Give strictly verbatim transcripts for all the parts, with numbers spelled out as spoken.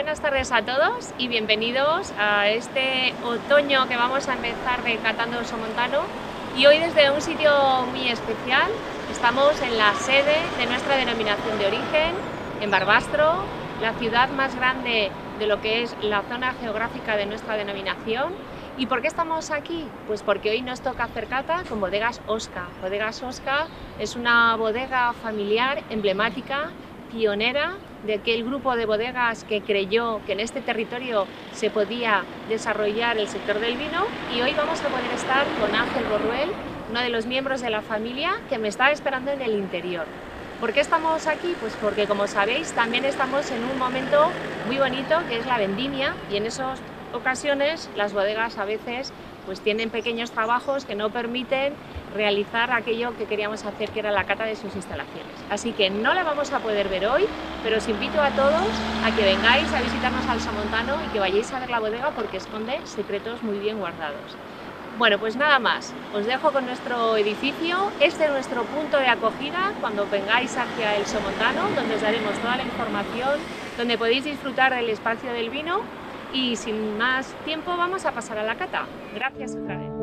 buenas tardes a todos y bienvenidos a este otoño que vamos a empezar de Catando Somontano. Y hoy desde un sitio muy especial, estamos en la sede de nuestra denominación de origen, en Barbastro, la ciudad más grande de lo que es la zona geográfica de nuestra denominación. ¿Y por qué estamos aquí? Pues porque hoy nos toca hacer cata con Bodegas Osca. Bodegas Osca es una bodega familiar emblemática, pionera de aquel grupo de bodegas que creyó que en este territorio se podía desarrollar el sector del vino, y hoy vamos a poder estar con Ángel Borruel, uno de los miembros de la familia que me está esperando en el interior. ¿Por qué estamos aquí? Pues porque, como sabéis, también estamos en un momento muy bonito que es la vendimia, y en esas ocasiones las bodegas a veces pues tienen pequeños trabajos que no permiten realizar aquello que queríamos hacer, que era la cata de sus instalaciones. Así que no la vamos a poder ver hoy, pero os invito a todos a que vengáis a visitarnos al Somontano y que vayáis a ver la bodega porque esconde secretos muy bien guardados. Bueno, pues nada más, os dejo con nuestro edificio. Este es nuestro punto de acogida cuando vengáis hacia el Somontano, donde os daremos toda la información, donde podéis disfrutar del espacio del vino. Y sin más tiempo vamos a pasar a la cata. Gracias otra vez.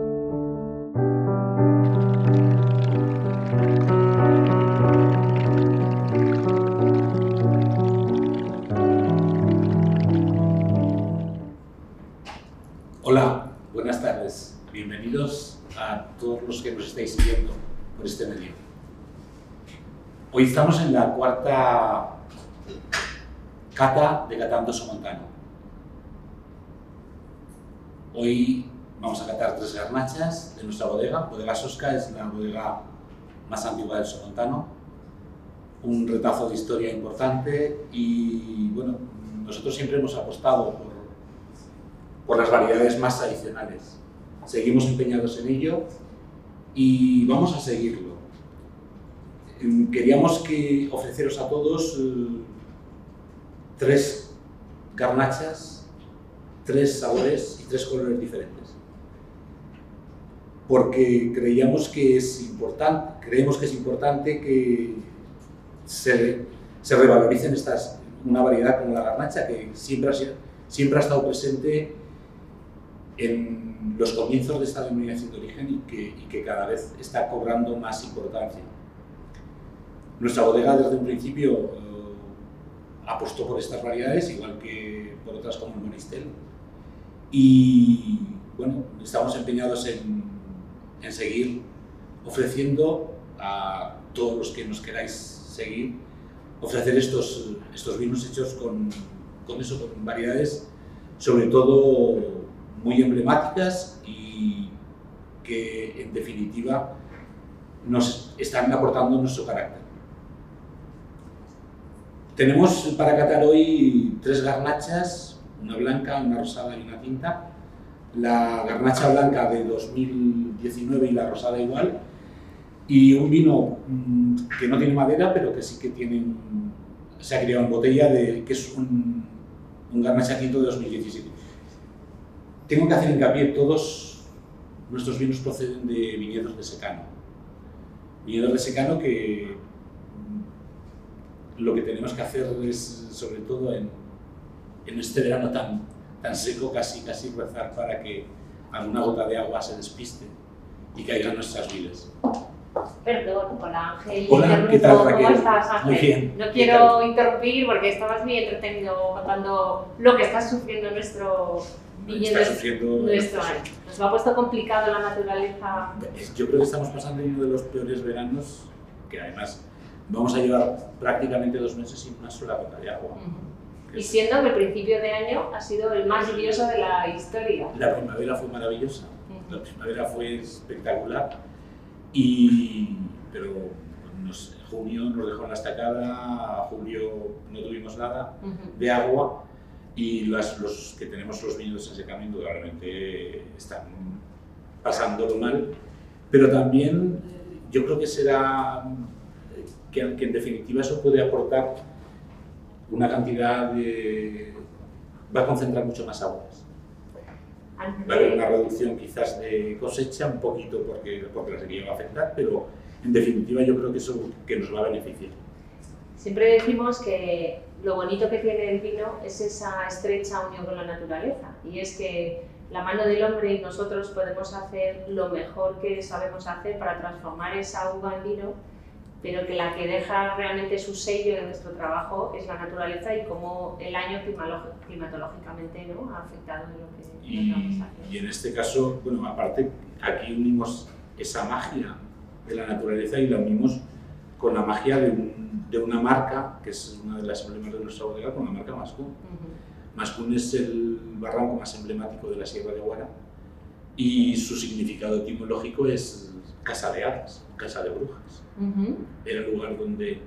Hola, buenas tardes. Bienvenidos a todos los que nos estáis siguiendo por este medio. Hoy estamos en la cuarta cata de Catando Somontano. Hoy vamos a catar tres garnachas de nuestra bodega. Bodegas Osca es la bodega más antigua del Somontano, un retazo de historia importante, y bueno, nosotros siempre hemos apostado por, por las variedades más tradicionales. Seguimos empeñados en ello y vamos a seguirlo. Queríamos que ofreceros a todos eh, tres garnachas, tres sabores y tres colores diferentes, porque creíamos que es importante, creemos que es importante que se, se revaloricen estas, una variedad como la garnacha, que siempre ha, sido, siempre ha estado presente en los comienzos de esta denominación de origen y que, y que cada vez está cobrando más importancia. Nuestra bodega desde un principio eh, apostó por estas variedades, igual que por otras como el Monistel. Y bueno, estamos empeñados en, en seguir ofreciendo a todos los que nos queráis seguir, ofrecer estos, estos vinos hechos con, con eso, con variedades sobre todo muy emblemáticas y que en definitiva nos están aportando nuestro carácter. Tenemos para catar hoy tres garnachas, una blanca, una rosada y una tinta. La garnacha blanca de dos mil diecinueve y la rosada igual. Y un vino mmm, que no tiene madera, pero que sí que tiene, se ha criado en botella, de, que es un, un garnacha tinto de dos mil diecisiete. Tengo que hacer hincapié, todos nuestros vinos proceden de viñedos de secano. Viñedos de secano que lo que tenemos que hacer es, sobre todo en en este verano tan, tan seco, casi, casi rezar para que alguna gota de agua se despiste y caiga en nuestras vidas. Perdón, hola Ángel. Hola, ¿qué tal, Raquel? ¿Cómo estás, Ángel? Muy bien. No quiero interrumpir porque estabas muy entretenido contando lo que está sufriendo nuestro viñedo. Está sufriendo nuestro año. Nos ha puesto complicado la naturaleza. Yo creo que estamos pasando uno de los peores veranos, que además vamos a llevar prácticamente dos meses sin una sola gota de agua. Uh-huh. Y siendo que el principio de año ha sido el más lluvioso de la historia. La primavera fue maravillosa, uh-huh. La primavera fue espectacular, y, pero nos, junio nos dejó en la estacada, julio no tuvimos nada uh-huh. de agua, y las, los que tenemos los viñedos en secamiento realmente están pasándolo mal, pero también yo creo que será que, que en definitiva eso puede aportar una cantidad de... va a concentrar mucho más aguas. Va a haber una reducción quizás de cosecha, un poquito porque, porque la sequía va a afectar, pero en definitiva yo creo que eso que nos va a beneficiar. Siempre decimos que lo bonito que tiene el vino es esa estrecha unión con la naturaleza, y es que la mano del hombre y nosotros podemos hacer lo mejor que sabemos hacer para transformar esa uva en vino, pero que la que deja realmente su sello en nuestro trabajo es la naturaleza y cómo el año climatológicamente, ¿no?, ha afectado en lo que y, estamos haciendo. Y en este caso, bueno, aparte, aquí unimos esa magia de la naturaleza y la unimos con la magia de, un, de una marca, que es una de las emblemas de nuestra bodega, con la marca Mascún. Uh-huh. Mascún es el barranco más emblemático de la Sierra de Guara y su significado etimológico es casa de hadas, casa de brujas. Uh-huh. Era el lugar donde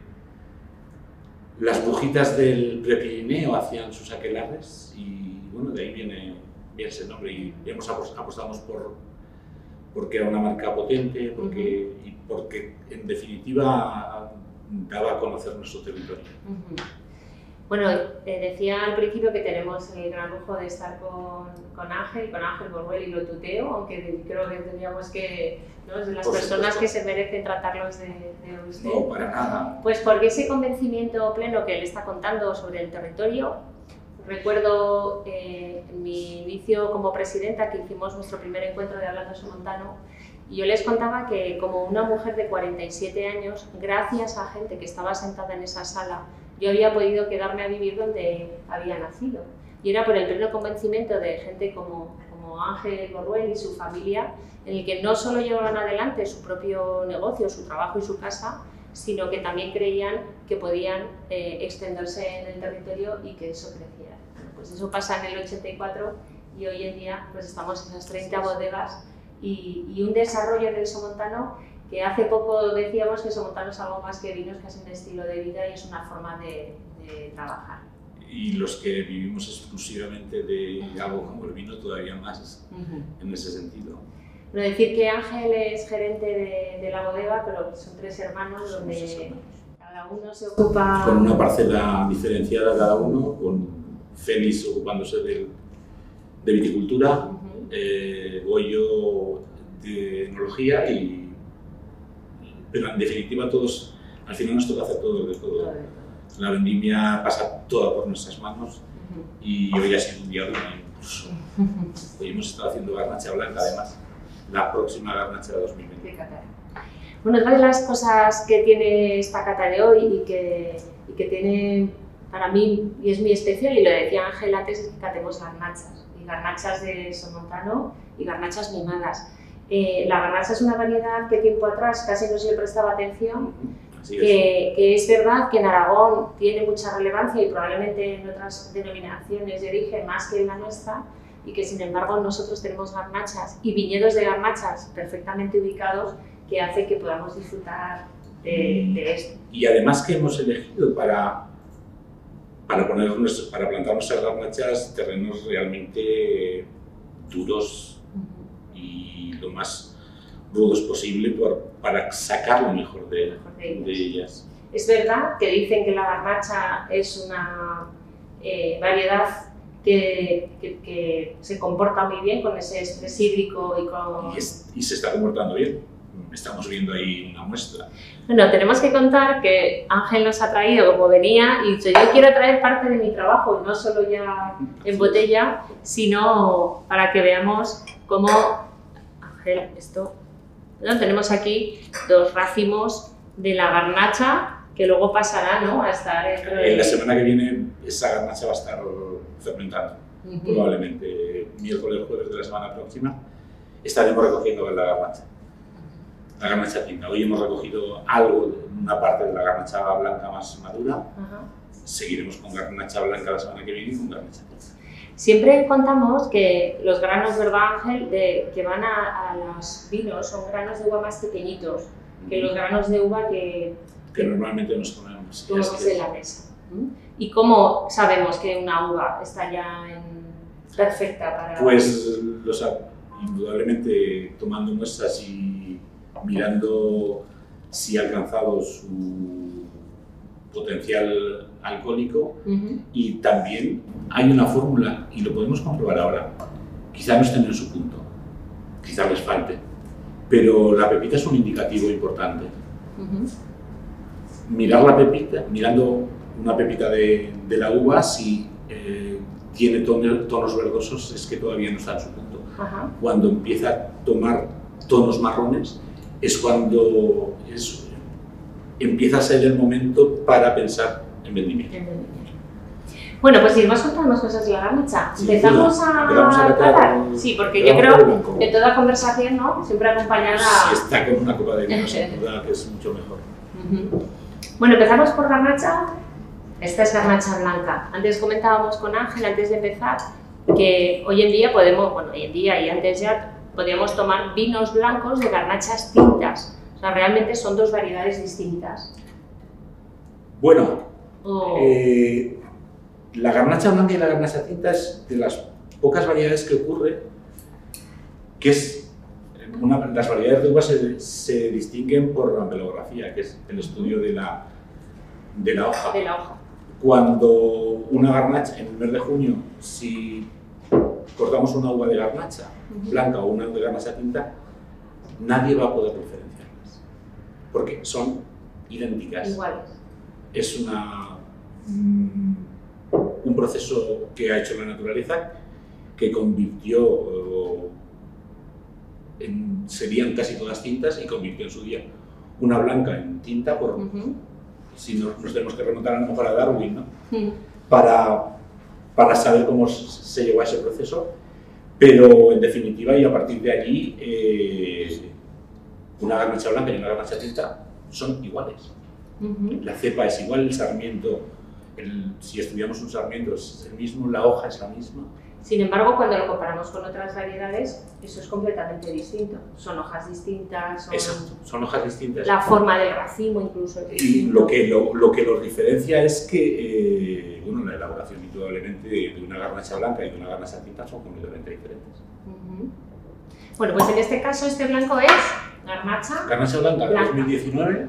las brujitas del Prepirineo hacían sus aquelarres y bueno, de ahí viene, viene ese nombre y hemos apostamos por porque era una marca potente, porque, uh-huh. y porque en definitiva daba a conocer nuestro territorio. Uh-huh. Bueno, eh, decía al principio que tenemos el gran lujo de estar con, con Ángel, con Ángel Borruel, y lo tuteo, aunque creo que tendríamos que, ¿no?, es de las Por personas supuesto. que se merecen tratarlos de, de usted. No, para nada. Pues porque ese convencimiento pleno que él está contando sobre el territorio, recuerdo eh, en mi inicio como presidenta que hicimos nuestro primer encuentro de Hablando Somontano, y yo les contaba que como una mujer de cuarenta y siete años, gracias a gente que estaba sentada en esa sala, yo había podido quedarme a vivir donde había nacido. Y era por el pleno convencimiento de gente como, como Ángel Borruel y su familia, en el que no solo llevaban adelante su propio negocio, su trabajo y su casa, sino que también creían que podían eh, extenderse en el territorio y que eso creciera. Bueno, pues eso pasa en el ochenta y cuatro y hoy en día pues estamos en esas treinta bodegas y, y un desarrollo en el somontano que hace poco decíamos que somontano es algo más que vinos, que es un estilo de vida y es una forma de, de trabajar. Y los que vivimos exclusivamente de algo como el vino todavía más uh-huh. en ese sentido. Bueno, decir que Ángel es gerente de, de la bodega, pero son tres hermanos Somos donde hermanos. cada uno se ocupa... Con una parcela diferenciada cada uno, con Félix ocupándose de, de viticultura, uh-huh. eh, Goyo de enología y... Pero en definitiva todos, al final nos toca hacer todo de todo. todo, todo. La vendimia pasa toda por nuestras manos uh-huh. y hoy ha sido un día de un impulso. Uh-huh. Hoy hemos estado haciendo garnacha blanca además. La próxima garnacha de dos mil veinte. Bueno, una de las cosas que tiene esta cata de hoy y que, y que tiene para mí, y es muy especial, y lo decía Ángel antes, es que catemos garnachas, y garnachas de somontano y garnachas mimadas. Eh, la garnacha es una variedad que tiempo atrás casi no se le prestaba atención, Así que, es. que es verdad que en Aragón tiene mucha relevancia y probablemente en otras denominaciones de origen más que en la nuestra, y que sin embargo nosotros tenemos garnachas y viñedos de garnachas perfectamente ubicados que hace que podamos disfrutar de, de esto. Y además que hemos elegido para, para, poner nuestro, para plantar nuestras garnachas terrenos realmente duros uh-huh. y lo más rudos posible por, para sacar lo mejor de, mejor de, ellas. de ellas. Es verdad que dicen que la garnacha es una eh, variedad Que, que, que se comporta muy bien con ese estrés hídrico y con... Y, es, y se está comportando bien. Estamos viendo ahí una muestra. Bueno, tenemos que contar que Ángel nos ha traído como venía y dicho, yo quiero traer parte de mi trabajo, no solo ya en botella, sino para que veamos cómo... Ángel, esto... Bueno, tenemos aquí dos racimos de la garnacha que luego pasará, ¿no?, a estar... Entre... En la semana que viene esa garnacha va a estar fermentando, uh-huh. probablemente miércoles, jueves de la semana próxima, estaremos recogiendo la garnacha, la garnacha tinta. Hoy hemos recogido algo, una parte de la garnacha blanca más madura, uh-huh. seguiremos con garnacha blanca la semana que viene y con garnacha tinta. Siempre contamos que los granos, ¿verdad, Ángel?, de, que van a, a los vinos son granos de uva más pequeñitos que los granos de uva que, que, que normalmente nos comemos en la mesa. ¿Y cómo sabemos que una uva está ya en perfecta para...? Pues los, indudablemente tomando muestras y mirando si ha alcanzado su potencial alcohólico uh-huh. y también hay una fórmula, y lo podemos comprobar ahora, quizá no estén en su punto, quizá les falte, pero la pepita es un indicativo importante. Uh-huh. Mirar la pepita, mirando una pepita de, de la uva, si eh, tiene tonos, tonos verdosos, es que todavía no está en su punto. Ajá. Cuando empieza a tomar tonos marrones, es cuando es, empieza a ser el momento para pensar en vendimiento. Bueno, pues iremos contando más cosas de la garnacha. Sí, ¿Empezamos sí, a empezamos a catar catar? el- Sí, porque el yo creo blanco. que toda conversación, ¿no? Siempre acompañada... Si está con una copa de vino, sin duda que es mucho mejor. Ujú. Bueno, empezamos por garnacha. Esta es garnacha blanca. Antes comentábamos con Ángel, antes de empezar, que hoy en día podemos, bueno, hoy en día y antes ya, podíamos tomar vinos blancos de garnachas tintas. O sea, realmente son dos variedades distintas. Bueno, O- eh, la garnacha blanca y la garnacha tinta es de las pocas variedades que ocurre, que es una, las variedades de uvas se, se distinguen por la ampelografía, que es el estudio de la, de la hoja. de la hoja. Cuando una garnacha, en el mes de junio, si cortamos una uva de garnacha Ujú. blanca o una de garnacha tinta, nadie va a poder diferenciarlas, porque son idénticas. Iguales. Es una, mm, un proceso que ha hecho la naturaleza, que convirtió, eh, en, serían casi todas tintas, y convirtió en su día una blanca en tinta, por, Ujú. si nos, nos tenemos que remontar a lo mejor a Darwin, ¿no? Ujú. para, para saber cómo se llevó a ese proceso, pero en definitiva y a partir de allí, eh, una garnacha blanca y una garnacha tinta son iguales. Ujú. La cepa es igual, el sarmiento, el, si estudiamos un sarmiento es el mismo, la hoja es la misma. Sin embargo, cuando lo comparamos con otras variedades, eso es completamente distinto. Son hojas distintas, son Exacto, son hojas distintas. la forma del racimo incluso es Y distinto. lo que, lo, lo que los diferencia es que, eh, bueno, la elaboración indudablemente de, de una garnacha blanca y de una garnacha tinta son completamente diferentes. Ujú. Bueno, pues en este caso este blanco es garnacha. Garnacha blanca de Blanca. dos mil diecinueve,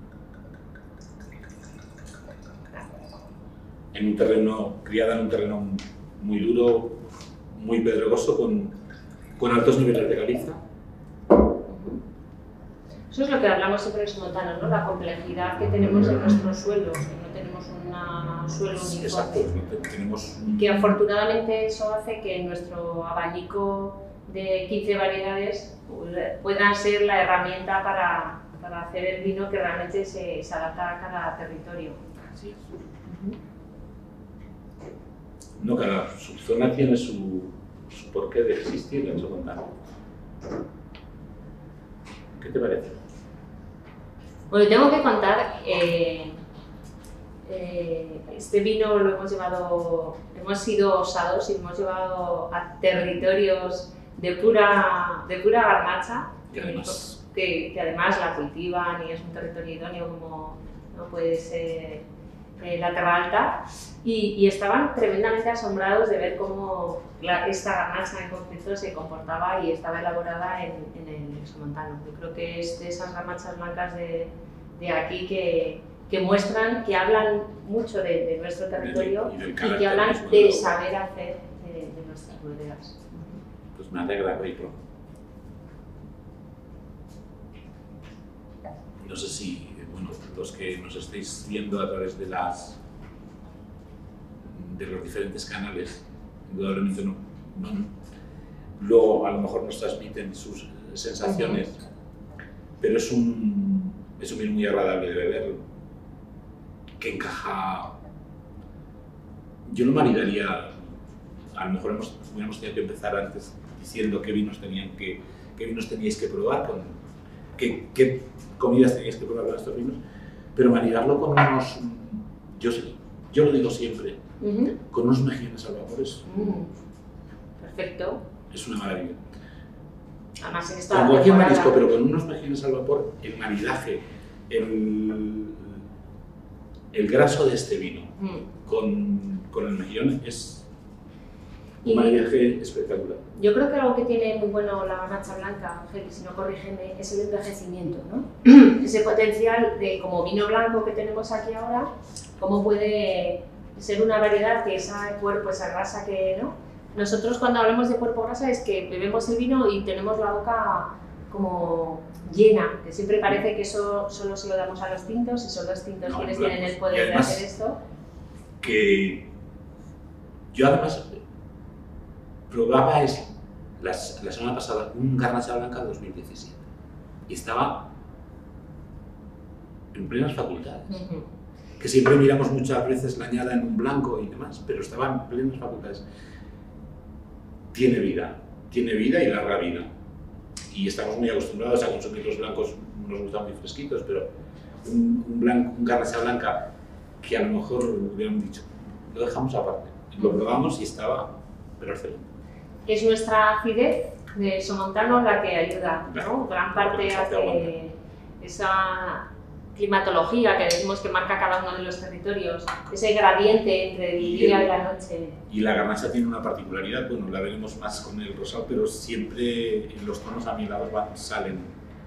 en un terreno, criada en un terreno muy duro, muy pedregoso, con, con altos niveles de caliza. Ujú. Eso es lo que hablamos siempre en Somontano, ¿no? La complejidad que tenemos en nuestros suelos, que no tenemos un suelo Sí, uniforme. exacto, no te- tenemos un- Que afortunadamente eso hace que nuestro abanico de quince variedades pueda ser la herramienta para, para hacer el vino que realmente se, se adapta a cada territorio. Así es. Ujú. No, cada subzona tiene su, su porqué de existir en Somontano. ¿Qué te parece? Bueno, tengo que contar, eh, eh, este vino lo hemos llevado, hemos sido osados y hemos llevado a territorios de pura, de pura garnacha, Y además, que, que además la cultivan y es un territorio idóneo como no puede ser eh, la Terra Alta, y, y estaban tremendamente asombrados de ver cómo la- esta garnacha en concreto se comportaba y estaba elaborada en, en el Somontano. Yo creo que es de esas garnachas blancas de, de aquí que, que muestran, que hablan mucho de, de nuestro territorio y del y carácter que hablan mismo de del la uva. saber hacer de, de nuestras bodegas. Pues me alegra oírlo. No sé si, bueno, los que nos estéis viendo a través de las de los diferentes canales, indudablemente no, no- luego a lo mejor nos transmiten sus sensaciones, pero es un, es un vino muy agradable de beber, que encaja. Yo lo maridaría, a lo mejor hemos, hubiéramos tenido que empezar antes diciendo qué vinos tenían que, qué vinos teníais que probar, con, qué, qué comidas teníais que probar con estos vinos, pero maridarlo con unos, yo, sé- yo lo digo siempre, Ujú. con unos mejillones al vapor es, Mm, perfecto. es una maravilla. Además en esta Con cualquier temporada- marisco, pero con unos mejillones al vapor, el maridaje, el, el graso de este vino Mm. con, con el mejillón es un Y- maridaje espectacular. Yo creo que algo que tiene muy bueno la garnacha blanca, Ángel, y si no corrígeme, es el envejecimiento, ¿no? Ese potencial de, como vino blanco que tenemos aquí ahora, cómo puede ser una variedad que esa cuerpo, esa grasa que, ¿no? Nosotros cuando hablamos de cuerpo grasa es que bebemos el vino y tenemos la boca como llena, que siempre parece que eso solo se lo damos a los tintos y son los tintos No, quienes blancos. tienen el Y poder de además- hacer esto. que yo además probaba es, las, la semana pasada un Garnacha Blanca dos mil diecisiete y estaba en plenas facultades. Uh-huh. Que siempre miramos muchas veces la añada en un blanco y demás, pero estaba en plenas facultades. Tiene vida, tiene vida y larga vida. Y estamos muy acostumbrados a consumir los blancos, nos gustan muy fresquitos, pero un, un, blanco, un Garnacha Blanca que a lo mejor hubieran dicho, lo dejamos aparte. Lo probamos y estaba, pero excelente. Es nuestra acidez de somontano la que ayuda, ¿no? Gran parte hace esa climatología que decimos que marca cada uno de los territorios, ese gradiente entre el día y la noche. Y la garnacha tiene una particularidad, bueno, la veremos más con el rosado, pero siempre en los tonos amielados van, salen.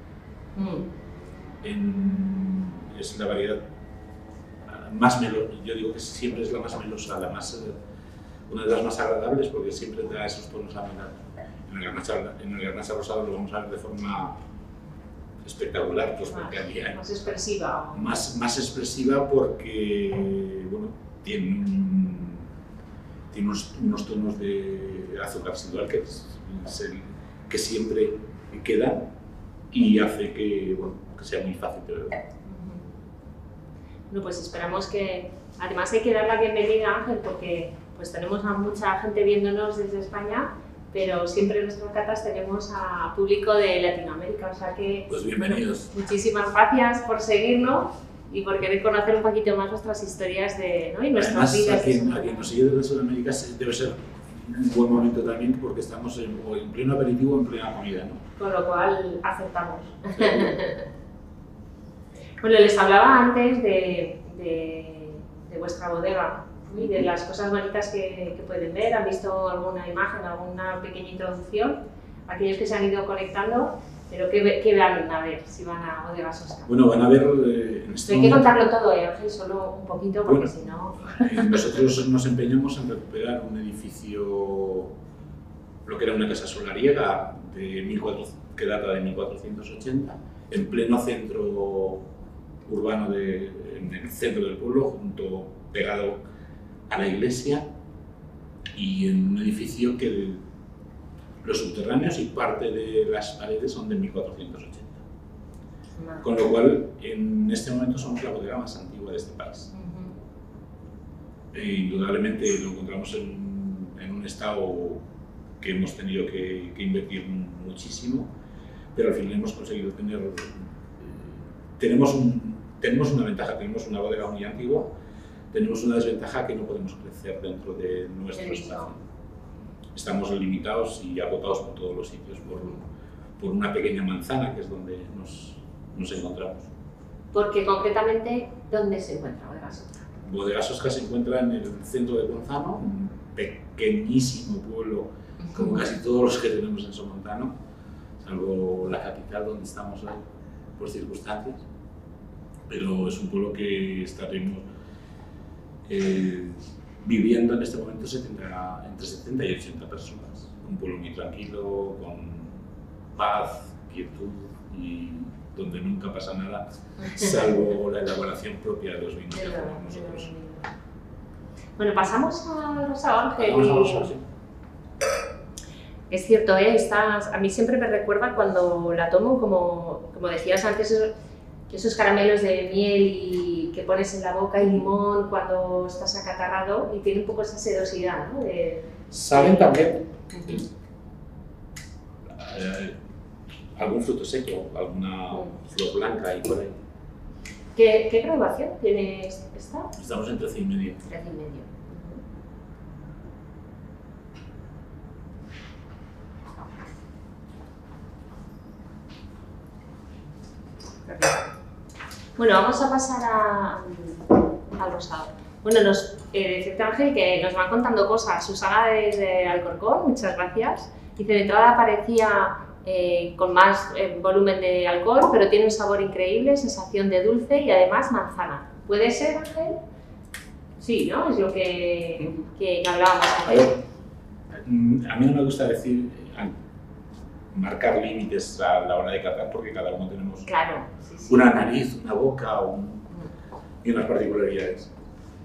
Mm. En, es la variedad más melosa, yo digo que siempre es la más melosa, la más, una de las más agradables porque siempre da esos tonos amielados. En el garnacha, en el garnacha rosado lo vamos a ver de forma espectacular, pues porque más, hay, más expresiva. Más, más expresiva porque, bueno, tiene, un, tiene unos, unos tonos de azúcar residual que, es, es el, que siempre quedan y hace que, bueno, que sea muy fácil de beber. Bueno, pues esperamos que, además hay que dar la bienvenida, Ángel, porque pues tenemos a mucha gente viéndonos desde España, pero siempre en nuestras catas tenemos a público de Latinoamérica, o sea que... Pues bienvenidos. Bueno, muchísimas gracias por seguirnos y por querer conocer un poquito más nuestras historias de, ¿no? y nuestras Además, vidas. A quien, a quien nos sigue desde Sudamérica debe ser un buen momento también porque estamos en, o en pleno aperitivo o en plena comida, ¿no? Con lo cual, aceptamos. Bueno, les hablaba antes de, de, de vuestra bodega y de las cosas bonitas que, que pueden ver. ¿Han visto alguna imagen, alguna pequeña introducción? Aquellos que se han ido conectando, pero ¿qué, qué van a ver si van a Bodegas Oscar? Bueno, van a ver... Eh, en este Hay que contarlo todo, ¿eh, Ángel? Solo un poquito, porque bueno, si no... Eh, nosotros nos empeñamos en recuperar un edificio, lo que era una casa solariega de mil cuatrocientos, que data de mil cuatrocientos ochenta, en pleno centro urbano, de, en el centro del pueblo, junto, pegado a la iglesia, y en un edificio que los subterráneos y parte de las paredes son de mil cuatrocientos ochenta. No. Con lo cual, en este momento somos la bodega más antigua de este país. Uh-huh. E indudablemente lo encontramos en, en un estado que hemos tenido que, que invertir muchísimo, pero al final hemos conseguido tener... Tenemos, un, tenemos una ventaja, tenemos una bodega muy antigua, tenemos una desventaja que no podemos crecer dentro de nuestro espacio. Estamos limitados y agotados por todos los sitios por, por una pequeña manzana que es donde nos, nos encontramos. Porque concretamente, ¿dónde se encuentra Bodegas Oscar? Bodegas Oscar se encuentra en el centro de Gonzano, un pequeñísimo pueblo, como casi todos los que tenemos en Somontano, salvo la capital donde estamos hoy por circunstancias, pero es un pueblo que estaremos eh, viviendo en este momento setenta, entre setenta y ochenta personas. Un pueblo muy tranquilo, con paz, quietud y donde nunca pasa nada, salvo la elaboración propia de los vinos que hacemos nosotros. Bueno, pasamos al rosado, Ángel. Vamos al rosado, sí. Es cierto, ¿eh? Estás, a mí siempre me recuerda cuando la tomo, como, como decías antes, esos, esos caramelos de miel y que pones en la boca y limón cuando estás acatarrado y tiene un poco esa sedosidad, ¿no? De, Saben también uh-huh. eh, algún fruto seco, alguna uh-huh. flor blanca y por ahí. ¿Qué, qué graduación tiene esta? Estamos en trece y medio. trece y medio. Bueno, vamos a pasar a, al rosado. Bueno, nos eh, dice Ángel que nos van contando cosas. Susana desde Alcorcón, muchas gracias. Dice, de entrada parecía eh, con más eh, volumen de alcohol, pero tiene un sabor increíble, sensación de dulce y además manzana. ¿Puede ser, Ángel? Sí, ¿no? Es lo que, que, que hablábamos antes. A mí no me gusta decir... marcar límites a la hora de catar porque cada uno tenemos claro, sí, sí. una nariz, una boca un, y unas particularidades.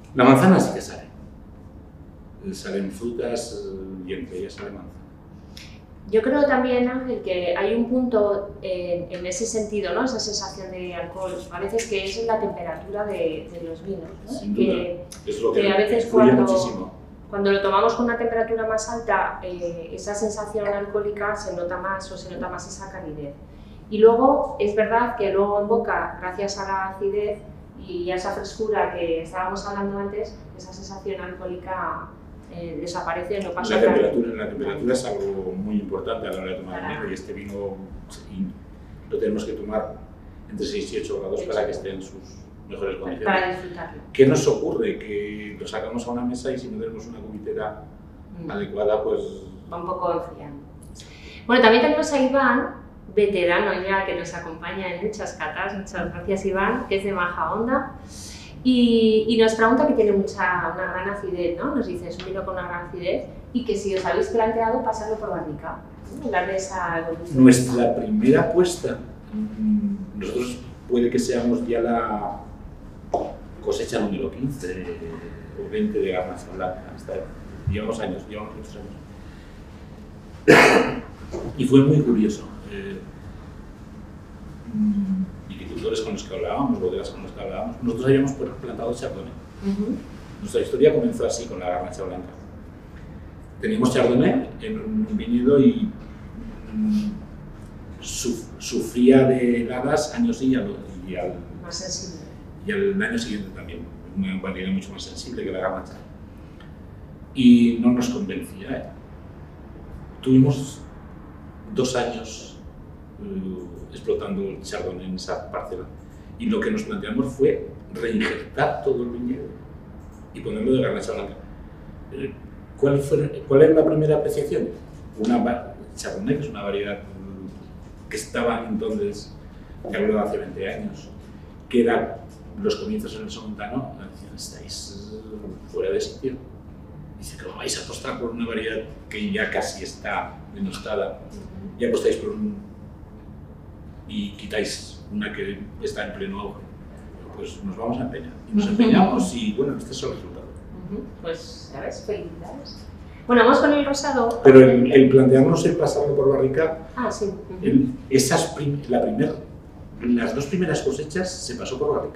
La manzana sí que sale. Salen frutas y entre ellas sale manzana. Yo creo también, Ángel, que hay un punto en, en ese sentido, ¿no? Esa sensación de alcohol, a veces que es la temperatura de, de los vinos, ¿no? Sin duda. Que, es lo que, que a veces influye cuando, muchísimo. cuando lo tomamos con una temperatura más alta, eh, esa sensación alcohólica se nota más o se nota más esa calidez. Y luego es verdad que luego en boca, gracias a la acidez y a esa frescura que estábamos hablando antes, esa sensación alcohólica eh, desaparece, no pasa la nada. temperatura, la temperatura es algo muy importante a la hora de tomar Claro. vino, y este vino lo tenemos que tomar entre seis y ocho grados para que esté en sus mejores condiciones. Para disfrutarlo. ¿Qué nos ocurre? Que lo sacamos a una mesa y si no tenemos una cubitera mm. adecuada, pues... va un poco enfriando. Bueno, también tenemos a Iván, veterano ya, que nos acompaña en muchas catas. Muchas gracias, Iván, que es de Majahonda. Y, y nos pregunta que tiene mucha, una gran acidez, ¿no? Nos dice, es un vino con una gran acidez y que si os habéis planteado pasarlo por barrica, ¿no? Darle esa evolución. Nuestra primera apuesta, nosotros puede que seamos ya la cosecha número quince o veinte de Garnacha Blanca. Hasta llevamos años, llevamos muchos años. Y fue muy curioso. Eh, viticultores con los que hablábamos, bodegas con los que hablábamos, nosotros habíamos plantado Chardonnay. Uh-huh. Nuestra historia comenzó así con la Garnacha Blanca. Teníamos Chardonnay en un viñedo y mm, su, sufría de heladas año sí y al, y, al, más sensible. y al año siguiente también, una variedad mucho más sensible que la Garnacha. Y no nos convencía. ¿eh? Tuvimos dos años uh, explotando el Chardonnay en esa parcela y lo que nos planteamos fue reinjertar todo el viñedo y ponerlo de Garnacha Blanca. ¿Cuál, fue, ¿Cuál era la primera apreciación? Una Chardonnay, que es una variedad que estaba entonces, que hablo de hace veinte años, que eran los comienzos en el Somontano, decían, estáis fuera de sitio. Dice, ¿cómo vais a apostar por una variedad que ya casi está denostada? Y apostáis por un... y quitáis una que está en pleno auge. Pues nos vamos a empeñar. Y nos empeñamos y bueno, este es el resultado. Pues, ¿sabes? Felicidades. Bueno, vamos con el rosado. Pero el, el plantearnos el pasarlo por barrica, ah, sí. el, esas prim, la primer, las dos primeras cosechas se pasó por barrica.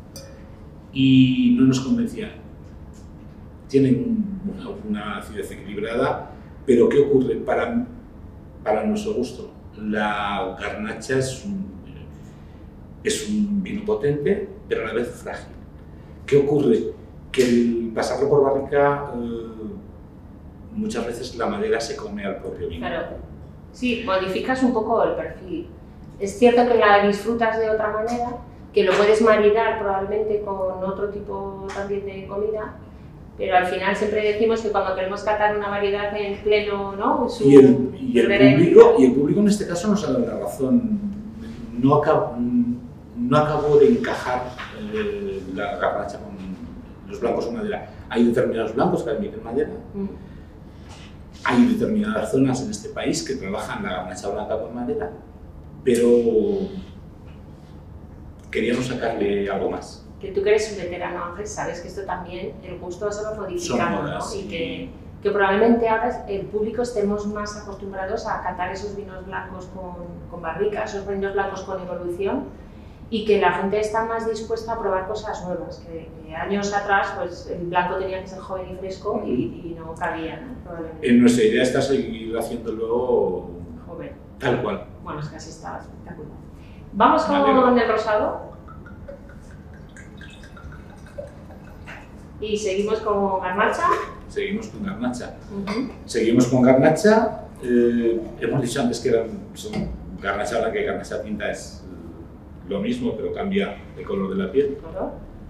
Y no nos convencía. Tienen una, una acidez equilibrada, pero ¿qué ocurre? Para, para nuestro gusto, la Garnacha es un, es un vino potente, pero a la vez frágil. ¿Qué ocurre? Que el pasarlo por barrica, eh, muchas veces la madera se come al propio vino. Claro, sí, modificas un poco el perfil. Es cierto que la disfrutas de otra manera, que lo puedes maridar probablemente con otro tipo también de comida, pero al final siempre decimos que cuando queremos catar una variedad en pleno, ¿no? Su y, el, y, el público, y el público en este caso nos ha dado la razón. No acabó, no acabó de encajar eh, la Garnacha con los blancos en madera. Hay determinados blancos que admiten madera. Mm. Hay determinadas zonas en este país que trabajan la Garnacha Blanca con madera, pero queríamos sacarle algo más. Que tú que eres un veterano, Ángel, sabes que esto también, el gusto se va modificando, ¿no? Y que, que probablemente ahora el público estemos más acostumbrados a catar esos vinos blancos con, con barrica, esos vinos blancos con evolución, y que la gente está más dispuesta a probar cosas nuevas, que, que años atrás pues el blanco tenía que ser joven y fresco y, y no cabía, ¿no? Probablemente. En nuestra idea está seguir haciéndolo joven. Tal cual. Bueno, es que así está espectacular. Vamos con vale. el rosado. Y seguimos con Garnacha. Seguimos con Garnacha. Uh-huh. Seguimos con Garnacha. Eh, hemos dicho antes que eran, son Garnacha Blanca y Garnacha Tinta es lo mismo, pero cambia el color de la piel. Uh-huh.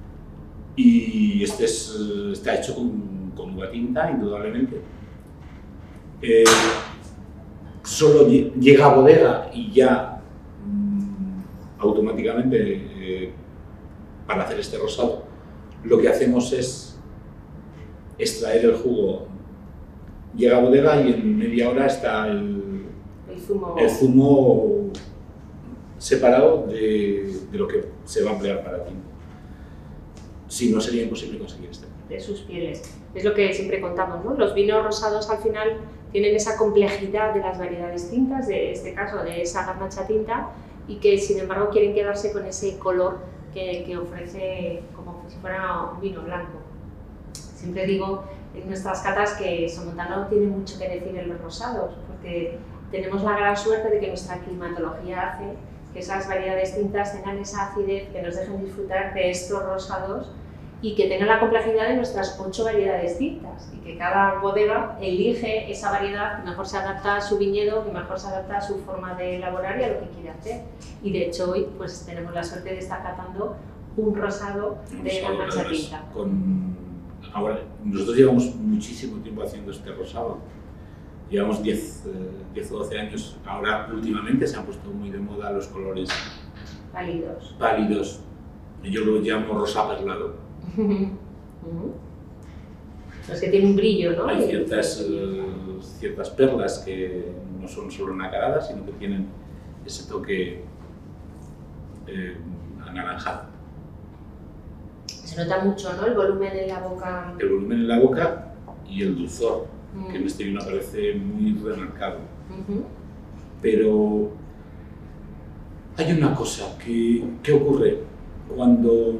Y este es, está hecho con, con uva tinta, indudablemente. Eh, solo llega a bodega y ya mmm, automáticamente eh, para hacer este rosado lo que hacemos es extraer el jugo. Llega a bodega y en media hora está el, el, zumo. el zumo separado de, de lo que se va a emplear para tinta. si no sería imposible conseguir este. De sus pieles. Es lo que siempre contamos, ¿no? Los vinos rosados al final tienen esa complejidad de las variedades tintas, de este caso de esa garnacha tinta, y que sin embargo quieren quedarse con ese color que, que ofrece como si fuera un vino blanco. Siempre digo en nuestras catas que Somontano tiene mucho que decir en los rosados, porque tenemos la gran suerte de que nuestra climatología hace que esas variedades tintas tengan esa acidez, que nos dejen disfrutar de estos rosados y que tengan la complejidad de nuestras ocho variedades tintas, y que cada bodega elige esa variedad que mejor se adapta a su viñedo, que mejor se adapta a su forma de elaborar y a lo que quiere hacer. Y de hecho hoy pues tenemos la suerte de estar catando un rosado de garnacha tinta. Con... Ahora, nosotros llevamos muchísimo tiempo haciendo este rosado, llevamos diez o doce años, ahora últimamente se han puesto muy de moda los colores pálidos. pálidos, yo lo llamo rosa perlado. Los que tienen un brillo, ¿no? Hay ciertas, uh, ciertas perlas que no son solo nacaradas, sino que tienen ese toque eh, anaranjado. Se nota mucho, ¿no? El volumen en la boca. El volumen en la boca y el dulzor, mm. que en este vino aparece muy remarcado. Uh-huh. Pero hay una cosa que, que ocurre cuando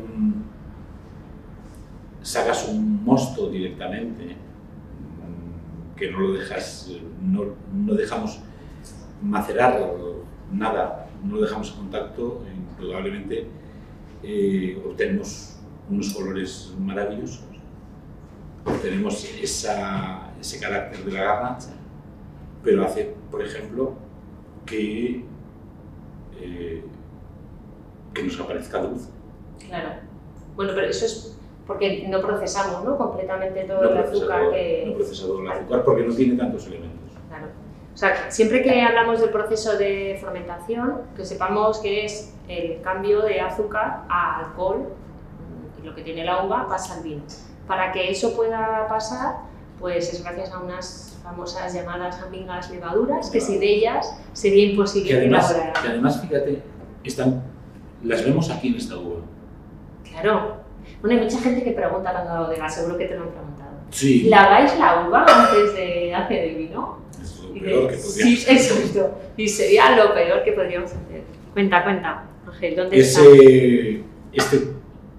sacas un mosto directamente, que no lo dejas, no, no dejamos macerar nada, no lo dejamos en contacto, indudablemente eh, obtenemos unos colores maravillosos, obtenemos esa, ese carácter de la garnacha, pero hace, por ejemplo, que, eh, que nos aparezca dulce. Claro. Bueno, pero eso es porque no procesamos, ¿no? Completamente todo no el azúcar todo, que... No procesa todo el azúcar porque no tiene tantos elementos. Claro. O sea, siempre que hablamos del proceso de fermentación, que sepamos que es el cambio de azúcar a alcohol, y lo que tiene la uva pasa al vino. Para que eso pueda pasar, pues es gracias a unas famosas llamadas amigas levaduras, que sin ellas sería imposible que además, elaborar. Que además, fíjate, están, las vemos aquí en esta uva. Claro. Bueno, hay mucha gente que pregunta cuando de gas, seguro que te lo han preguntado. Sí. ¿Laváis la uva antes de hacer el vino? Es lo Y peor de, que podríamos sí, hacer. exacto. Y sería lo peor que podríamos hacer. Cuenta, cuenta, Ángel, ¿dónde Ese, está? Este,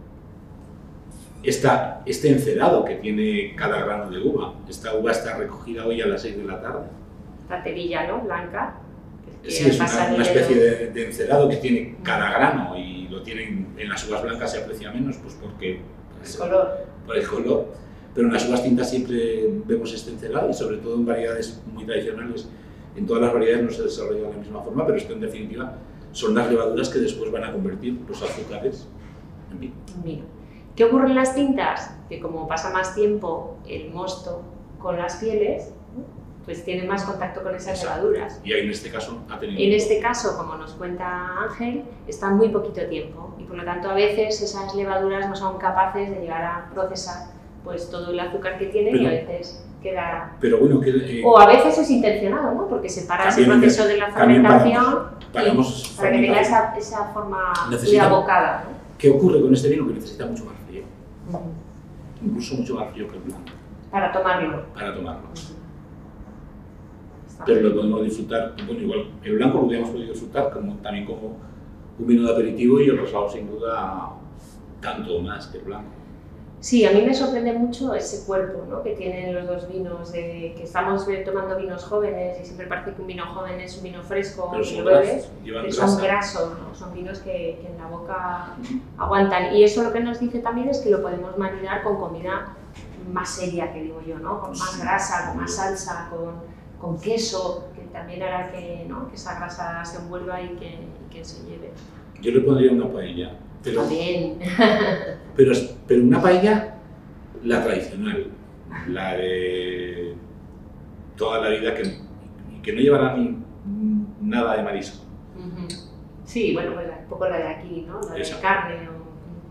esta, este encerado que tiene cada grano de uva. Esta uva está recogida hoy a las seis de la tarde. Esta terilla, ¿no? Blanca. Que Sí, es una, una especie de, de encerado que tiene cada Mm. grano, y lo tienen en las uvas blancas se aprecia menos, pues porque El color. por el color, pero en las uvas tintas siempre vemos este encerado, y sobre todo en variedades muy tradicionales. En todas las variedades no se desarrolla de la misma forma, pero esto en definitiva son las levaduras que después van a convertir los azúcares en vino. Vino. ¿Qué ocurre en las tintas? Que como pasa más tiempo el mosto con las pieles, pues tiene más contacto con esas Exacto. levaduras. Y ahí en este caso ha tenido... En este caso, como nos cuenta Ángel, está muy poquito tiempo, y por lo tanto a veces esas levaduras no son capaces de llegar a procesar pues todo el azúcar que tienen, Pero, y a veces queda... Pero bueno, que, eh, O a veces es intencionado, ¿no? Porque se para ese proceso de la fermentación pagamos para que tenga esa, esa forma Necesita, abocada, ¿no? ¿Qué ocurre con este vino? Que necesita mucho más frío, Uh-huh. incluso mucho más frío que el blanco, Para tomarlo. para tomarlo. Uh-huh. Pero lo podemos disfrutar, bueno, igual el blanco lo hubiéramos podido disfrutar como, también como un vino de aperitivo, y el rosado sin duda tanto más que el blanco. Sí, a mí me sorprende mucho ese cuerpo, ¿no? Que tienen los dos vinos, de que estamos tomando vinos jóvenes y siempre parece que un vino joven es un vino fresco, Pero y son lo bebes, grasos, llevan pero grasa. son grasos, ¿no? Son vinos que, que en la boca aguantan. Y eso lo que nos dice también es que lo podemos maridar con comida más seria, que digo yo, ¿no? Con más grasa, con más salsa, con, con queso, que también hará que, ¿no? Que esa grasa se envuelva y que, y que se lleve. Yo le pondría una paella, pero, También. pero, pero una paella la tradicional, la de toda la vida, que, que no llevará ni nada de marisco. Uh-huh. Sí, bueno, pues un poco la de aquí, ¿no? La de Exacto. carne. O...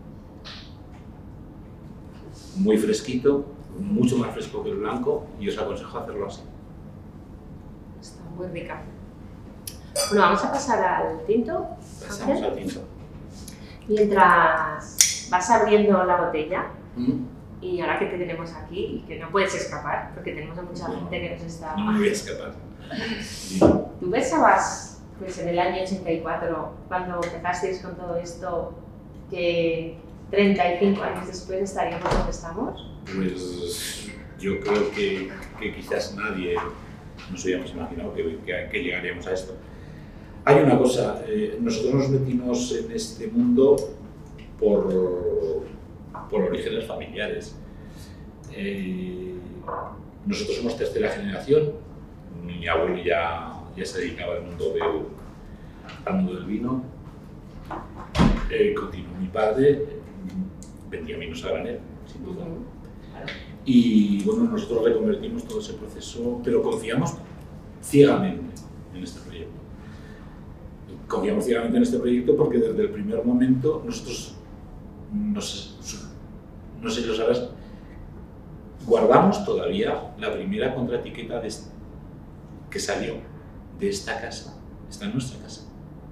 Muy fresquito, mucho más fresco que el blanco, y os aconsejo hacerlo así. Está muy rica. Bueno, vamos a pasar al tinto. Pasamos Ángel. al tinto. Mientras vas abriendo la botella ¿Mm? y ahora que te tenemos aquí y que no puedes escapar, porque tenemos a mucha No, gente que nos está... No me voy a escapar. ¿Tú pensabas, pues en el año ochenta y cuatro, cuando empezasteis con todo esto, que treinta y cinco años después estaríamos donde estamos? Pues yo creo que, que quizás nadie nos habíamos imaginado que, que, que llegaríamos a esto. Hay una cosa, eh, nosotros nos metimos en este mundo por, por orígenes familiares. Eh, nosotros somos tercera generación, mi abuelo ya, ya se dedicaba al mundo del, al mundo del vino, eh, continuó mi padre, vendía vinos a granel, sin duda. Y bueno, nosotros reconvertimos todo ese proceso, pero confiamos ciegamente en este proyecto. Confiamos ciegamente en este proyecto porque desde el primer momento nosotros, no sé, no sé si lo sabes, guardamos todavía la primera contraetiqueta de este, que salió de esta casa, está en nuestra casa.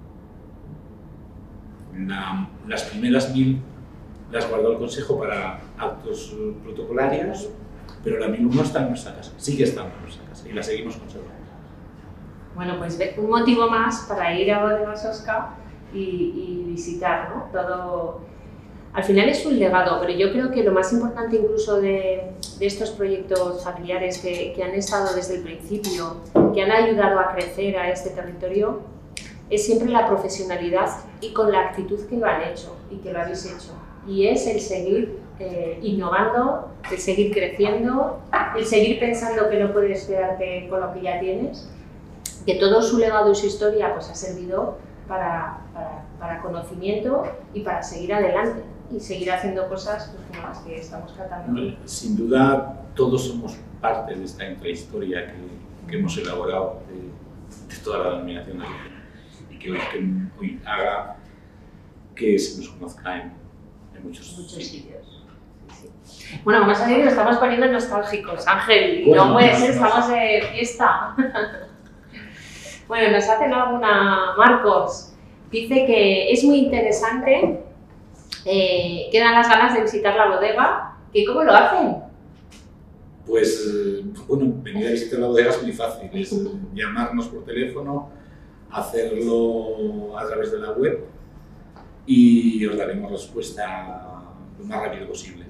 La, las primeras mil las guardó el Consejo para actos protocolarios, pero la mil uno está en nuestra casa, sigue estando en nuestra casa y la seguimos conservando. Bueno, pues un motivo más para ir a Bodegas Osca y, y visitar, ¿no? Todo. Al final es un legado, pero yo creo que lo más importante incluso de, de estos proyectos familiares que, que han estado desde el principio, que han ayudado a crecer a este territorio, es siempre la profesionalidad y con la actitud que lo han hecho y que lo habéis hecho. Y es el seguir eh, innovando, el seguir creciendo, el seguir pensando que no puedes quedarte con lo que ya tienes, que todo su legado y su historia pues, ha servido para, para, para conocimiento y para seguir adelante y seguir haciendo cosas pues, como las que estamos tratando. Sin duda, todos somos parte de esta intrahistoria que, que hemos elaborado de, de toda la denominación de origen y que hoy, que hoy haga que se nos conozca en, en muchos, muchos sitios. sitios. Sí, sí. Bueno, vamos a ver, nos estamos poniendo nostálgicos, Ángel, Bueno, no puede no, ser, no. estamos de fiesta. Bueno, nos hacen alguna, Marcos, dice que es muy interesante, eh, quedan las ganas de visitar la bodega, que ¿cómo lo hacen? Pues, eh, bueno, venir a visitar la bodega es muy fácil, es eh, llamarnos por teléfono, hacerlo a través de la web y os daremos respuesta lo más rápido posible.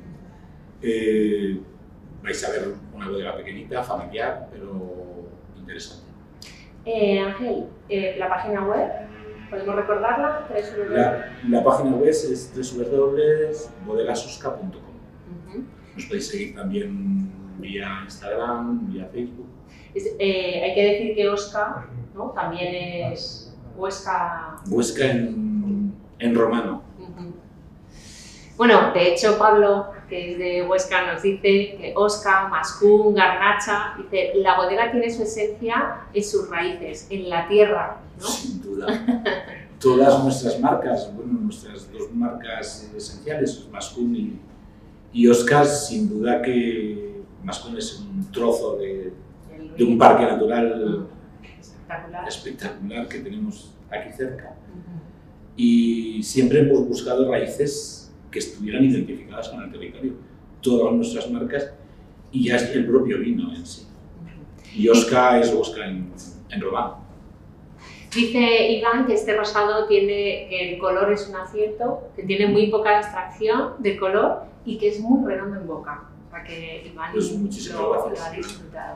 Eh, vais a ver una bodega pequeñita, familiar, pero interesante. Eh, Ángel, eh, la página web, ¿podemos recordarla? La, la página web es doble u doble u doble u punto bodegas osca punto com. Uh-huh. Nos podéis seguir también vía Instagram, vía Facebook. Es, eh, hay que decir que Osca, ¿no? También es Huesca. Huesca en, en romano. Uh-huh. Bueno, de hecho Pablo, que es de Huesca, nos dice que Osca, Mascún, Garnacha, dice, la bodega tiene su esencia en sus raíces, en la tierra, ¿no? Sin duda. Todas nuestras marcas, bueno, nuestras dos marcas esenciales, Mascún y, y Osca, sin duda que Mascún es un trozo de, de un parque natural espectacular. espectacular que tenemos aquí cerca. Uh-huh. Y siempre hemos buscado raíces que estuvieran identificadas con el territorio, todas nuestras marcas y ya el propio vino en sí. Y Osca es Osca en, en romano. Dice Iván que este rosado tiene, que el color es un acierto, que tiene muy poca extracción de color y que es muy redondo en boca. Para que Iván pues muchísimas lo, gracias. lo ha disfrutado.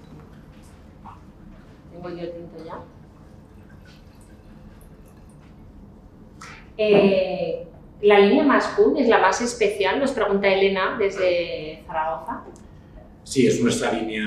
Tengo yo tinto ya. Eh, La línea Mascún es la más especial, nos pregunta Elena desde Zaragoza. Sí, es nuestra línea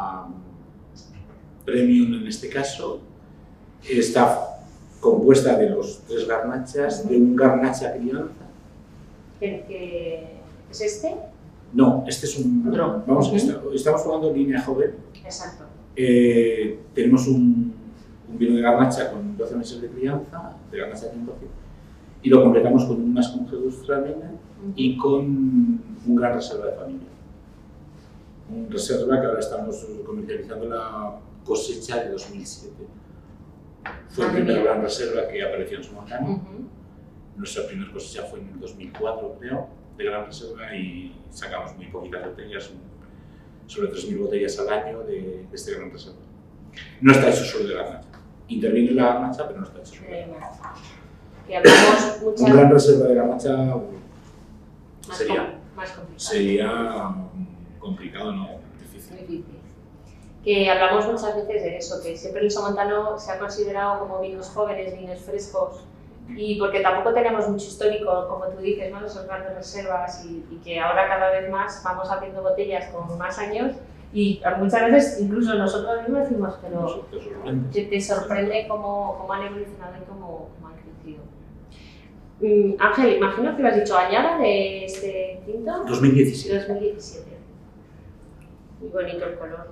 premium en este caso. Está compuesta de los tres garnachas, de un garnacha crianza. ¿Qué, qué es este? No, este es un... Otro. Vamos, Uh-huh. está, estamos jugando línea joven. Exacto. Eh, tenemos un, un vino de garnacha con doce meses de crianza, de garnacha cien por cien. Y lo completamos con un Mascún Gewürztraminer uh-huh. y con un gran reserva de familia. Un reserva que ahora estamos comercializando la cosecha de dos mil siete. Fue el primer gran reserva que apareció en su montaña uh-huh. Nuestra primera cosecha fue en el dos mil cuatro, creo, de Gran Reserva, y sacamos muy poquitas botellas, sobre tres mil botellas al año de, de este Gran Reserva. No está hecho solo de garnacha. Interviene la garnacha, pero no está hecho solo de garnacha. Y hablamos muchas... Un Gran Reserva de garnacha sería, más complicado. sería complicado, no, difícil. Difícil. Que hablamos muchas veces de eso, que siempre el somontano se ha considerado como vinos jóvenes, vinos frescos, y porque tampoco tenemos mucho histórico, como tú dices, ¿no? Esos grandes reservas, y, y que ahora cada vez más vamos haciendo botellas con más años, y muchas veces incluso nosotros mismos decimos, pero te, te sorprende cómo, cómo han evolucionado y cómo, cómo han crecido. Mm, Ángel, imagino que lo has dicho, añada de este tinto. dos mil diecisiete. dos mil diecisiete. Muy bonito el color.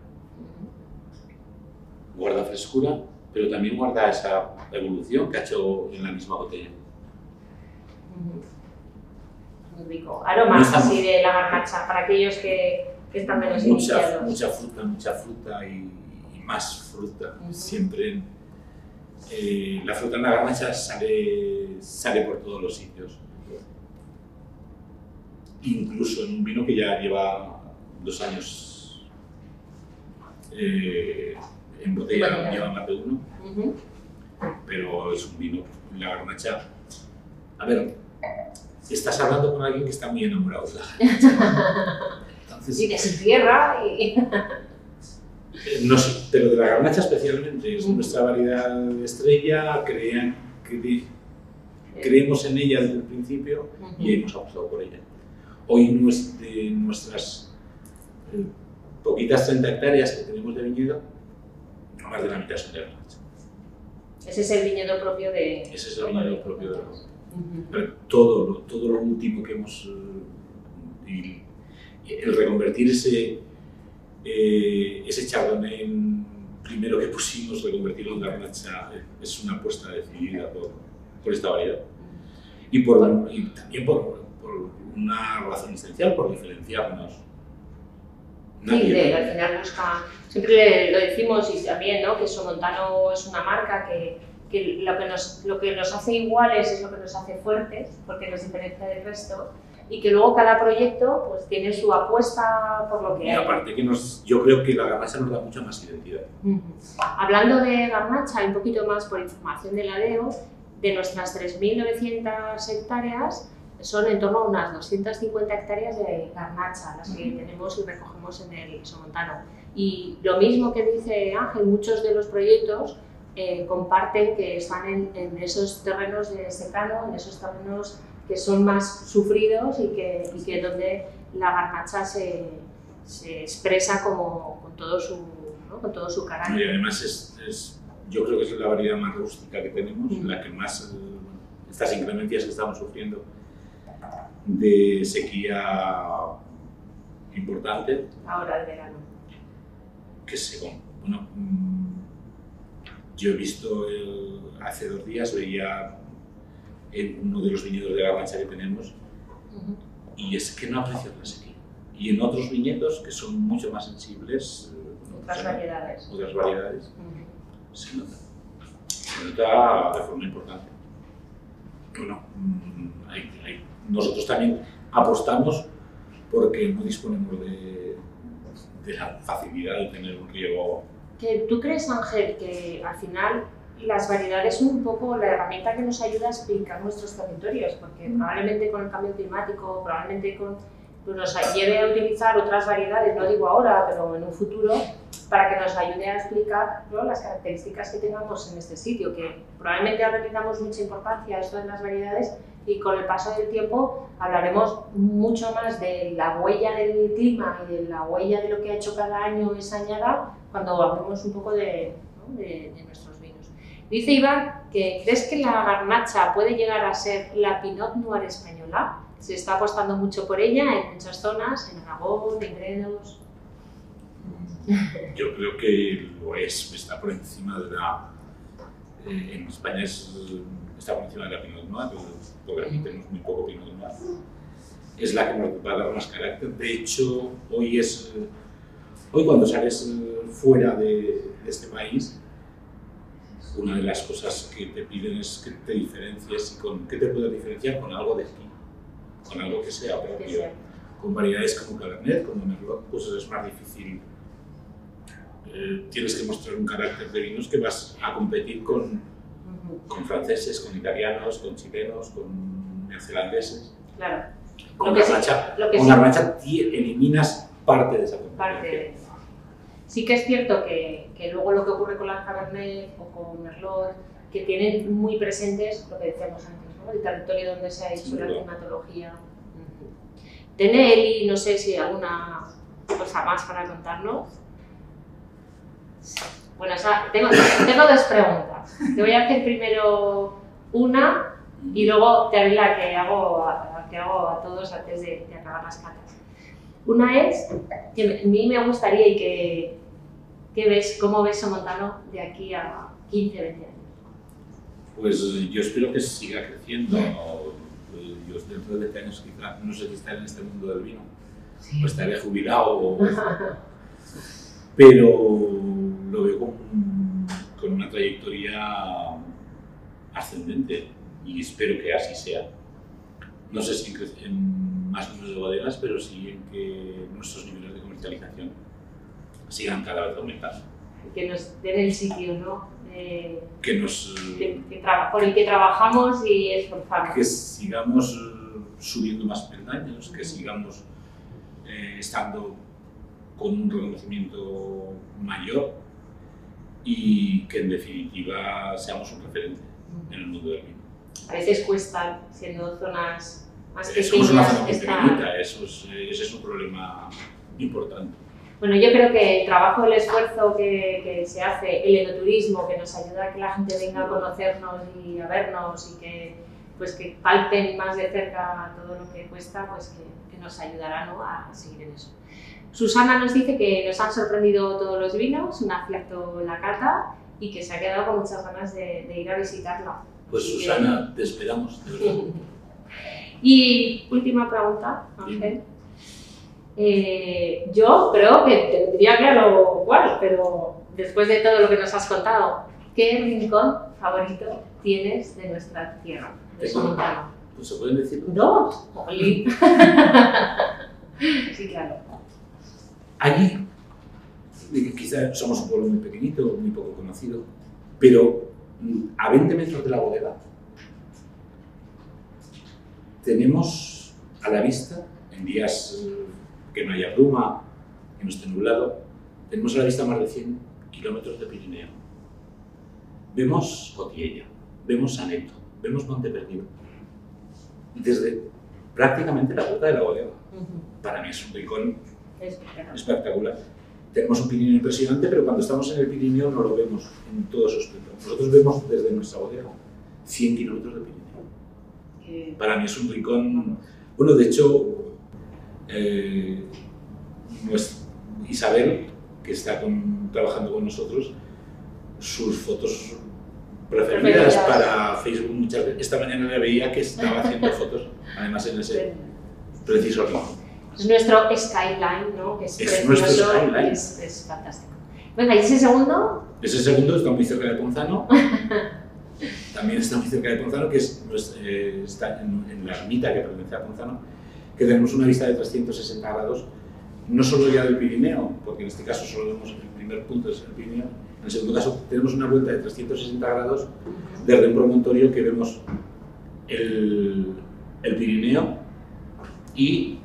Guarda frescura, pero también guarda esa evolución que ha hecho en la misma botella. Muy rico. Aromas no así de la garnacha, para aquellos que, que están menos mucha, iniciados. Mucha fruta, mucha fruta y, y más fruta. Uh-huh. Siempre eh, la fruta en la garnacha sale, sale por todos los sitios. Incluso en un vino que ya lleva dos años eh, en botella, bueno, lleva más de uno, uh-huh. Pero es un vino, la garnacha. A ver, estás hablando con alguien que está muy enamorado de la garnacha. Entonces, sí, que se tierra y... No sé, pero de la garnacha especialmente, es uh-huh. nuestra variedad estrella, crean, cre, creemos en ella desde el principio uh-huh. y hemos apostado por ella. Hoy de nuestras eh, poquitas treinta hectáreas que tenemos de viñedo, más de la mitad son de garnacha. Ese es el viñedo propio de... Ese es el viñedo propio de garnacha. Uh-huh. Pero todo lo, todo lo último que hemos... Uh, y, y el reconvertir ese, eh, ese chardonnay primero que pusimos, reconvertirlo en garnacha, es una apuesta decidida por, por esta variedad. Y, por, y también por, por una razón esencial, por diferenciarnos. Sí, de, al final busca, siempre lo decimos y también, ¿no? Que Somontano es una marca que, que, lo, que nos, lo que nos hace iguales es lo que nos hace fuertes, porque nos diferencia del resto, y que luego cada proyecto pues, tiene su apuesta por lo que y hay. Y aparte que nos, yo creo que la garnacha nos da mucha más identidad. Uh-huh. Hablando de garnacha, un poquito más por información de la D E O, de nuestras tres mil novecientas hectáreas, son en torno a unas doscientas cincuenta hectáreas de garnacha, las que tenemos y recogemos en el Somontano. Y lo mismo que dice Ángel, muchos de los proyectos eh, comparten que están en, en esos terrenos de secano, en esos terrenos que son más sufridos y que, y que donde la garnacha se, se expresa como, con, todo su, ¿no? con todo su carácter. Y además es, es, yo creo que es la variedad más rústica que tenemos, mm. la que más, eh, estas inclemencias que estamos sufriendo de sequía importante. Ahora el verano. Que se, bueno, yo he visto el, hace dos días, veía en uno de los viñedos de garnacha que tenemos uh-huh. y es que no aprecias la sequía. Y en otros viñedos que son mucho más sensibles, otras se, variedades, otras variedades uh-huh. se nota. Se nota de forma importante. Bueno, hay, hay, nosotros también apostamos porque no disponemos de, de la facilidad de tener un riego. ¿Tú crees, Ángel, que al final las variedades son un poco la herramienta que nos ayuda a explicar nuestros territorios? Porque probablemente con el cambio climático, probablemente con, pues nos lleve a utilizar otras variedades, no digo ahora, pero en un futuro, para que nos ayude a explicar, ¿no?, las características que tengamos en este sitio, que probablemente ahora le damos mucha importancia a esto de las variedades y con el paso del tiempo hablaremos mucho más de la huella del clima y de la huella de lo que ha hecho cada año esa añada cuando hablemos un poco de, ¿no?, de, de nuestros vinos. Dice Iván que ¿crees que la garnacha puede llegar a ser la Pinot Noir española? Se está apostando mucho por ella en muchas zonas, en Aragón, en Gredos. Yo creo que lo es, está por encima de la... Eh, en España es, está por encima de la Pinot Noir, porque aquí tenemos muy poco Pinot Noir. Es la que nos va a dar más carácter. De hecho, hoy es... Hoy cuando sales fuera de, de este país, una de las cosas que te piden es que te diferencies y con qué te puedes diferenciar con algo de aquí, con algo que sea propio. Con variedades como Cabernet, como Merlot, pues es más difícil. Eh, tienes que mostrar un carácter de vinos que vas a competir con, uh-huh. con franceses, con italianos, con chilenos, con neozelandeses. Claro. Con Garnacha, sí, con Garnacha sí. eliminas parte de esa competencia. Parte de eso. Sí que es cierto que, que luego lo que ocurre con la Cabernet o con Merlot, que tienen muy presentes lo que decíamos antes, ¿no? El territorio donde se ha hecho sí, la climatología. ¿Tiene Eli, no sé si alguna cosa más para contarnos? Bueno, o sea, tengo, tengo dos preguntas. Te voy a hacer primero una y luego te haré la que hago a, que hago a todos antes de, de acabar las catas. Una es que a mí me gustaría y que, que ves, ¿cómo ves Somontano de aquí a quince, veinte años? Pues yo espero que siga creciendo. Yo dentro de veinte años quizá no sé si estaré en este mundo del vino, sí. o estaré jubilado, o... pero lo veo con, con una trayectoria ascendente y espero que así sea. No sé si en, en más números de bodegas, pero sí en que nuestros niveles de comercialización sigan cada vez aumentando. Que nos den el sitio, ¿no? Eh, que nos, que, que por el que trabajamos y esforzamos. Que sigamos subiendo más peldaños, que sigamos eh, estando con un reconocimiento mayor y que en definitiva seamos un referente en el mundo del vino. A veces cuesta, siendo zonas más pequeñas. Somos una zona muy pequeñita, eso es, ese es un problema importante. Bueno, yo creo que el trabajo, el esfuerzo que, que se hace, el enoturismo, que nos ayuda a que la gente venga a conocernos y a vernos y que, pues, que palpen más de cerca todo lo que cuesta, pues que, que nos ayudará, ¿no?, a seguir en eso. Susana nos dice que nos han sorprendido todos los vinos, un acierto en la cata y que se ha quedado con muchas ganas de, de ir a visitarla. Pues y Susana, que... te esperamos, de verdad. Y última pregunta, Ángel. Eh, yo creo que tendría claro cuál, pero después de todo lo que nos has contado, ¿qué rincón favorito tienes de nuestra tierra, de Somontano? Pues se pueden decir dos. Sí, claro. Allí, quizás somos un pueblo muy pequeñito, muy poco conocido, pero a veinte metros de la bodega tenemos a la vista, en días que no haya bruma, que no esté nublado, tenemos a la vista más de cien kilómetros de Pirineo. Vemos Cotiella, vemos Saneto, vemos Monte Perdido, desde prácticamente la puerta de la bodega. Uh-huh. Para mí es un rincón espectacular. espectacular. Tenemos un Pirineo impresionante, pero cuando estamos en el Pirineo no lo vemos en todo su esplendor. Nosotros vemos desde nuestra bodega cien kilómetros de Pirineo. Uh-huh. Para mí es un rincón... Bueno, de hecho, Eh, pues Isabel, que está con, trabajando con nosotros, sus fotos preferidas para Facebook muchas veces. Esta mañana la veía que estaba haciendo fotos, además en ese preciso rincón. Es nuestro skyline, ¿no? Que es, es precioso, nuestro skyline. Es, es fantástico. Venga, ¿y ese segundo? Ese segundo está muy cerca de Ponzano. También está muy cerca de Ponzano, que es, eh, está en, en la ermita que pertenece a Ponzano, que tenemos una vista de trescientos sesenta grados, no solo ya del Pirineo, porque en este caso solo vemos el primer punto, es el Pirineo. En el segundo caso tenemos una vuelta de trescientos sesenta grados desde un promontorio que vemos el, el Pirineo y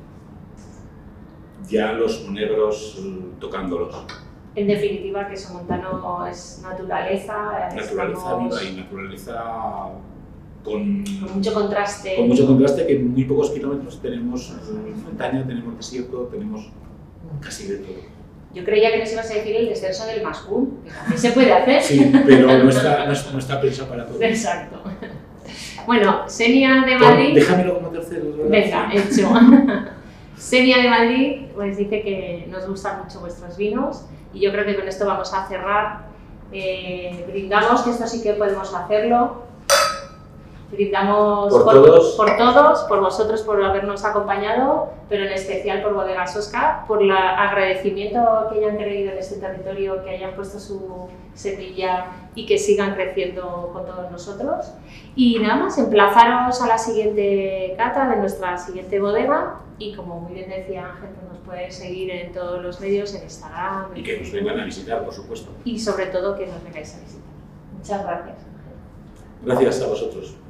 ya los monegros tocándolos. En definitiva, que Somontano es naturaleza. Naturaleza estamos... viva y naturaleza con, con mucho contraste. Con mucho contraste, que en muy pocos kilómetros tenemos montaña, tenemos desierto, tenemos casi de todo. Yo creía que nos ibas a decir el descenso del Mascún, que también se puede hacer. Sí, pero no está, no, no está pensado para todo. Exacto. Bueno, Xenia de Madrid... Déjamelo como tercero. ¿Verdad? Venga, hecho. Xenia de Madrid pues dice que nos gustan mucho vuestros vinos y yo creo que con esto vamos a cerrar. Eh, brindamos, que esto sí que podemos hacerlo. Brindamos por, por, todos. por todos, por vosotros, por habernos acompañado, pero en especial por Bodegas Oscar, por el agradecimiento que hayan creído en este territorio, que hayan puesto su semilla y que sigan creciendo con todos nosotros. Y nada más, emplazaros a la siguiente cata de nuestra siguiente bodega y, como muy bien decía Ángel, pues nos puedes seguir en todos los medios, en Instagram. Y que nos vengan a visitar, por supuesto. Y sobre todo que nos vengáis a visitar. Muchas gracias. Gracias a vosotros.